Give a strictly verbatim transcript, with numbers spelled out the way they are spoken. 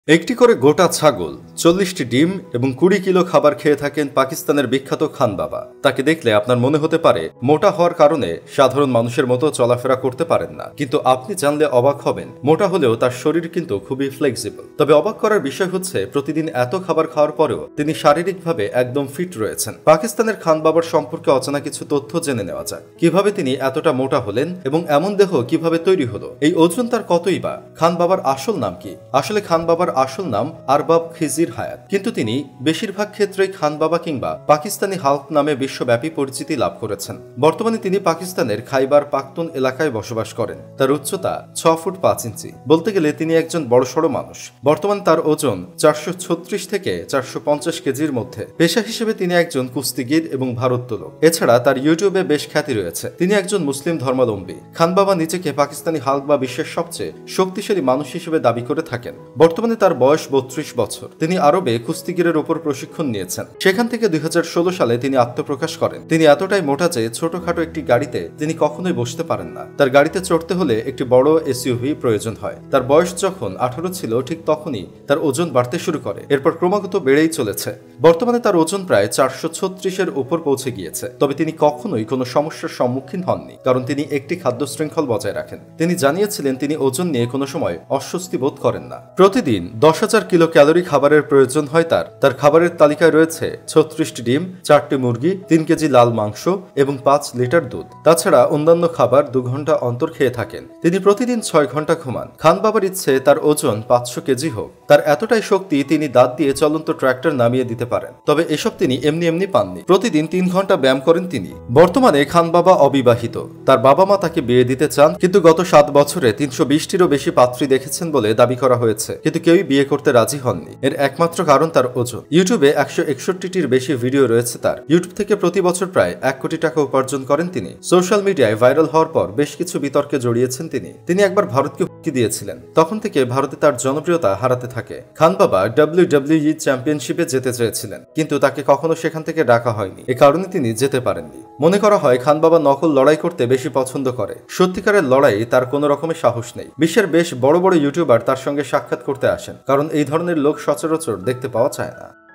একটি করে গোটা ছাগল, চল্লিশটি ডিম এবং কুড়ি কিলো খাবার খেয়ে থাকেন পাকিস্তানের বিখ্যাত খান বাবা। তাকে দেখলে আপনার মনে হতে পারে মোটা হওয়ার কারণে সাধারণ মানুষের মতো চলাফেরা করতে পারেন না, কিন্তু আপনি জানলে অবাক হবেন মোটা হলেও তার শরীর কিন্তু খুবই ফ্লেক্সিবল। তবে অবাক করার বিষয় হচ্ছে প্রতিদিন এত খাবার খাওয়ার পরেও তিনি শারীরিকভাবে একদম ফিট রয়েছেন। পাকিস্তানের খান বাবার সম্পর্কে অজানা কিছু তথ্য জেনে নেওয়া যাক। কিভাবে তিনি এতটা মোটা হলেন এবং এমন দেহ কিভাবে তৈরি হলো, এই ওজন তার কতই বা। খান বাবার আসল নাম কি? আসলে খান বাবার আসল নাম আরবাব খিজির হায়াত, কিন্তু তিনি বেশিরভাগ ক্ষেত্রেই খান বাবা কিংবা পাকিস্তানি হাল্ক নামে বিশ্বব্যাপী পরিচিতি লাভ করেছেন। বর্তমানে তিনি পাকিস্তানের খাইবার পাখতুন এলাকায় বসবাস করেন। তার উচ্চতা ছ ফুট পাঁচ ইঞ্চি। বলতে গেলে তিনি একজন বড়সড় মানুষ। বর্তমানে তার ওজন চারশো ছত্রিশ থেকে চারশো পঞ্চাশ কেজির মধ্যে। পেশা হিসেবে তিনি একজন কুস্তিগির এবং ভারোত্তোলক। এছাড়া তার ইউটিউবে বেশ খ্যাতি রয়েছে। তিনি একজন মুসলিম ধর্মাবলম্বী। খান বাবা নিজেকে পাকিস্তানি হাল্ক বা বিশ্বের সবচেয়ে শক্তিশালী মানুষ হিসেবে দাবি করে থাকেন। বর্তমানে তার বয়স বত্রিশ বছর। তিনি আরবে কুস্তিগিরের উপর প্রশিক্ষণ নিয়েছেন। সেখান থেকে দুই হাজার ষোলো সালে তিনি আত্মপ্রকাশ করেন। তিনি এতটাই মোটা যে ছোটখাটো একটি গাড়িতে তিনি কখনোই বসতে পারেন না। তার গাড়িতে চড়তে হলে একটি বড় এসইউভি প্রয়োজন হয়। তার বয়স যখন আঠারো ছিল ঠিক তখনই তার ওজন বাড়তে শুরু করে, এরপর ক্রমাগত বেড়েই চলেছে। বর্তমানে তার ওজন প্রায় চারশো ছত্রিশের উপর পৌঁছে গিয়েছে। তবে তিনি কখনোই কোনো সমস্যার সম্মুখীন হননি, কারণ তিনি একটি খাদ্য শৃঙ্খল বজায় রাখেন। তিনি জানিয়েছিলেন তিনি ওজন নিয়ে কোনো সময় অস্বস্তি বোধ করেন না। প্রতিদিন দশ হাজার কিলো ক্যালোরি খাবারের প্রয়োজন হয় তার। তার খাবারের তালিকায় রয়েছে ছত্রিশটি ডিম, চারটি মুরগি, তিন কেজি লাল মাংস এবং পাঁচ লিটার দুধ। তাছাড়া অন্যান্য খাবার দু ঘন্টা অন্তর খেয়ে থাকেন। তিনি প্রতিদিন ছয় ঘন্টা ঘুমান। খান বাবার ইচ্ছে তার ওজন পাঁচশো কেজি হোক। তার এতটাই শক্তি তিনি দাঁত দিয়ে চলন্ত ট্র্যাক্টর নামিয়ে দিতে পারেন। তবে এসব তিনি এমনি এমনি পাননি। প্রতিদিন তিন ঘন্টা ব্যায়াম করেন তিনি। বর্তমানে খান বাবা অবিবাহিত। তার বাবা মা তাকে বিয়ে দিতে চান, কিন্তু গত সাত বছরে তিনশো বিশটিরও বেশি পাত্রী দেখেছেন বলে দাবি করা হয়েছে, কিন্তু কেউই বিয়ে করতে রাজি হননি। এর একমাত্র কারণ তার ওজন। ইউটিউবে একশো একষট্টিটির বেশি ভিডিও রয়েছে তার। ইউটিউব থেকে প্রতি বছর প্রায় এক কোটি টাকা উপার্জন করেন তিনি। সোশ্যাল মিডিয়ায় ভাইরাল হওয়ার পর বেশ কিছু বিতর্কে জড়িয়েছেন তিনি। তিনি একবার ভারতকে হুমকি দিয়েছিলেন। তখন থেকে ভারতে তার জনপ্রিয়তা হারাতে থাকে। খান বাবা ডাব্লিউ ডাব্লিউ ই চ্যাম্পিয়নশিপে যেতে চেয়েছিলেন, কিন্তু তাকে কখনো সেখান থেকে ডাকা হয়নি। এ কারণে তিনি যেতে পারেননি। মনে করা হয় খান বাবা নকল লড়াই করতে বেশি পছন্দ করে। সত্যিকারের লড়াই তার কোনো রকমের সাহস নেই। বিশ্বের বেশ বড় বড় ইউটিউবার তার সঙ্গে সাক্ষাৎ করতে আসেন, কারণ এই ধরনের লোক সচরাচর দেখতে পাওয়া যায় না।